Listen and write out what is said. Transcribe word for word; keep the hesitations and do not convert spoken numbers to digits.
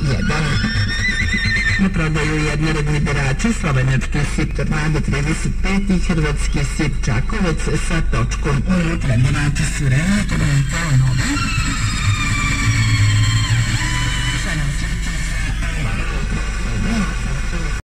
jedan. Na prodaju jednorodni berači slovenački sip Tornado trideset pet i hrvatski sip Čakovec sa točkom unutra. Berači su relativno kao nove.